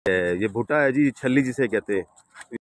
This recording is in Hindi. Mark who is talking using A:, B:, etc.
A: ये भुट्टा है जी, छल्ली जिसे कहते हैं।